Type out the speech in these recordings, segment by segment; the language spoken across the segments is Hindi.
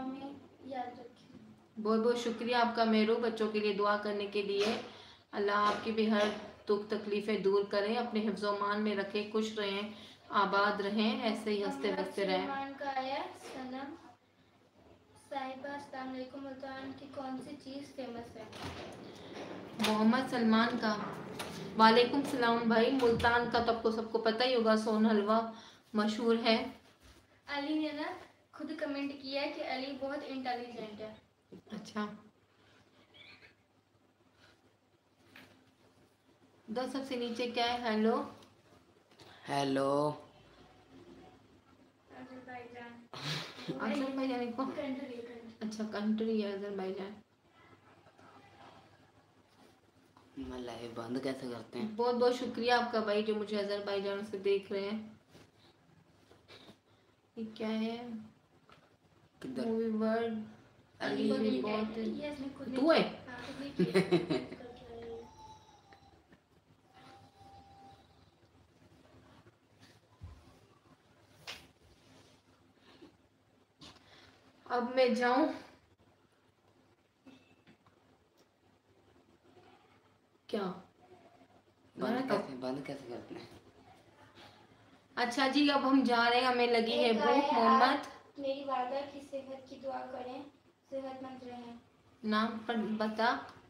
में याद रखें। बहुत बहुत शुक्रिया आपका मेरू, बच्चों के लिए दुआ करने के लिए। अल्लाह आपकी भी हर दुख तकलीफ़ें दूर करें, अपने हिफ्ज़ मान में रखें, खुश रहें, आबाद रहें, ऐसे ही हंसते बसते रहें। का आया सनम साहिबा, अस्सलाम वालेकुम, मुल्तान की कौन सी चीज़ फेमस है? मोहम्मद सलमान का। वालेकुम सलाम भाई। मुल्तान का तो आपको सबको पता ही होगा, सोन हलवा मशहूर है। अली ने ना खुद कमेंट किया है कि अली बहुत इंटेलिजेंट है। अच्छा, दो सबसे नीचे क्या है? हेलो हेलो अजरबैजान को, अच्छा कंट्री है अजरबैजान। लाइव बंद कैसे करते हैं? बहुत बहुत शुक्रिया आपका भाई जो मुझे अजरबैजान से देख रहे हैं। ये क्या है? मूवी वर्ड अली भी बहुत तू है। अब मैं जाऊं क्या? बंद कैसे करते हैं? अच्छा जी, अब हम जा रहे हैं, हमें लगी है भूख। मोहम्मद, मेरी वादा की सेहत की दुआ करें, सेहतमंद रहें। नाम पर बता।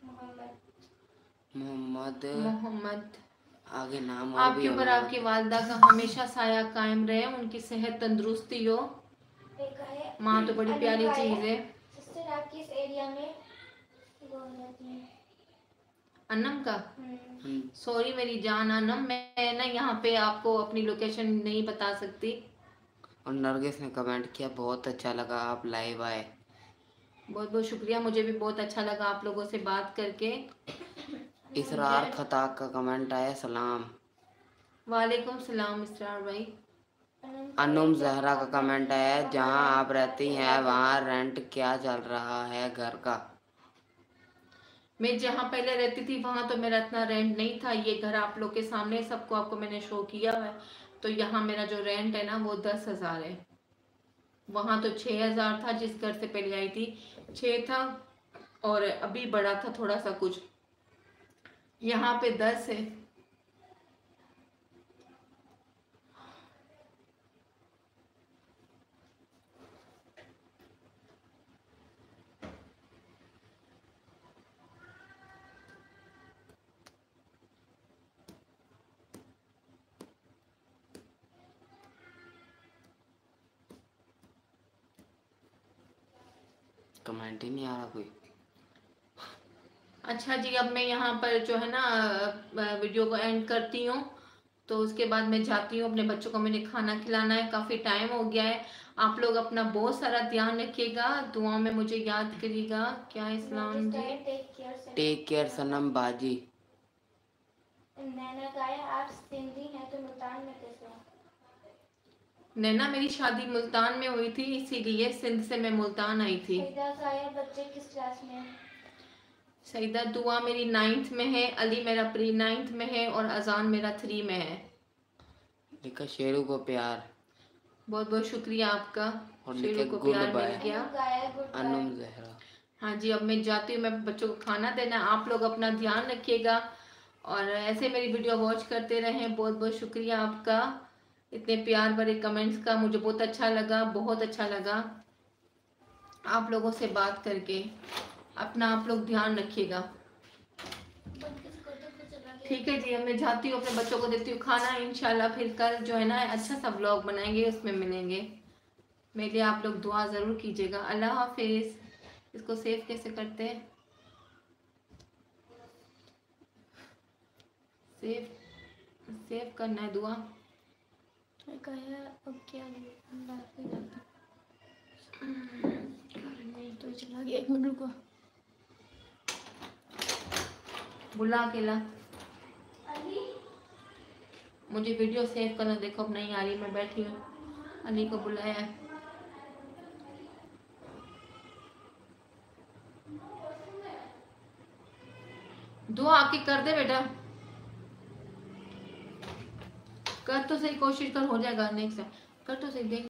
मोहम्मद मोहम्मद। आगे नाम और आपके भी ऊपर आपकी वालदा का हमेशा साया कायम रहे, उनकी सेहत तंदुरुस्ती हो। माँ तो बड़ी प्यारी चीज है। सिस्टर आप किस एरिया में रहती हैं? अनम का सॉरी मेरी जान अनम, मैं ना यहाँ पे आपको अपनी लोकेशन नहीं बता सकती। और नरगिस ने कमेंट किया बहुत अच्छा लगा आप लाइव आए। बहुत बहुत शुक्रिया, मुझे भी बहुत अच्छा लगा आप लोगों से बात करके। इसरार खताक का कमेंट आया सलाम। वालेकुम सलाम इसरार भाई। अनुम जहरा का कमेंट आया जहाँ आप रहती हैं वहाँ रेंट क्या चल रहा है घर का? मैं जहाँ पहले रहती थी वहाँ तो मेरा इतना रेंट नहीं था। ये घर आप लोग के सामने सबको आपको मैंने शो किया है। तो यहाँ मेरा जो रेंट है ना वो 10,000 है। वहाँ तो 6,000 था जिस घर से पहले आई थी, 6 था और अभी बढ़ा था थोड़ा सा कुछ। यहाँ पे 10 है। कमेंट ही नहीं आ रहा कोई। अच्छा जी, अब मैं यहाँ पर जो है ना वीडियो को एंड करती हूँ। तो उसके बाद मैं जाती हूँ, अपने बच्चों को मैंने खाना खिलाना है, काफ़ी टाइम हो गया है। आप लोग अपना बहुत सारा ध्यान रखिएगा, दुआ में मुझे याद करिएगा। क्या इस्लाम जी? टेक केयर सनम बाजी। नैना गाया आप सिंधी हैं तो मुल्तान में कैसे हो? नैना मेरी शादी मुल्तान में हुई थी, इसीलिए सिंध से मैं मुल्तान आई थी। सईदा गाया बच्चे किस क्लास में हैं? सईदा दुआ मेरी 9th में है, अली मेरा प्री 9th में है और अजान मेरा 3 में है। लिखा शेरू को प्यार। बहुत बहुत शुक्रिया आपका, और शेरू को प्यार मिल गया। अनुम जहरा। हाँ जी, अब मैं जाती हूँ, मैं बच्चों को खाना देना। आप लोग अपना ध्यान रखिएगा और ऐसे मेरी वीडियो वॉच करते रहें। बहुत बहुत शुक्रिया आपका इतने प्यार भरे कमेंट्स का, मुझे बहुत अच्छा लगा, बहुत अच्छा लगा आप लोगों से बात करके। अपना आप लोग ध्यान रखिएगा, ठीक है जी। अब मैं जाती हूँ, अपने बच्चों को देती हूँ खाना। इंशाल्लाह फिर कल जो है ना अच्छा सा व्लॉग बनाएंगे, उसमें मिलेंगे। मेरे लिए आप लोग दुआ ज़रूर कीजिएगा। अल्लाह हाफिज़। इसको सेव कैसे करते हैं? सेव करना है दुआ। अब क्या तो चला गया, 1 मिनट रुको। बुला के ला, मुझे वीडियो सेव करना। देखो अब नहीं आ रही, मैं बैठी हूँ, अली को बुलाया है। दुआ आके कर दे बेटा, कर तो सही, कोशिश कर, हो जाएगा नेक्स्ट कर तो सही, देख।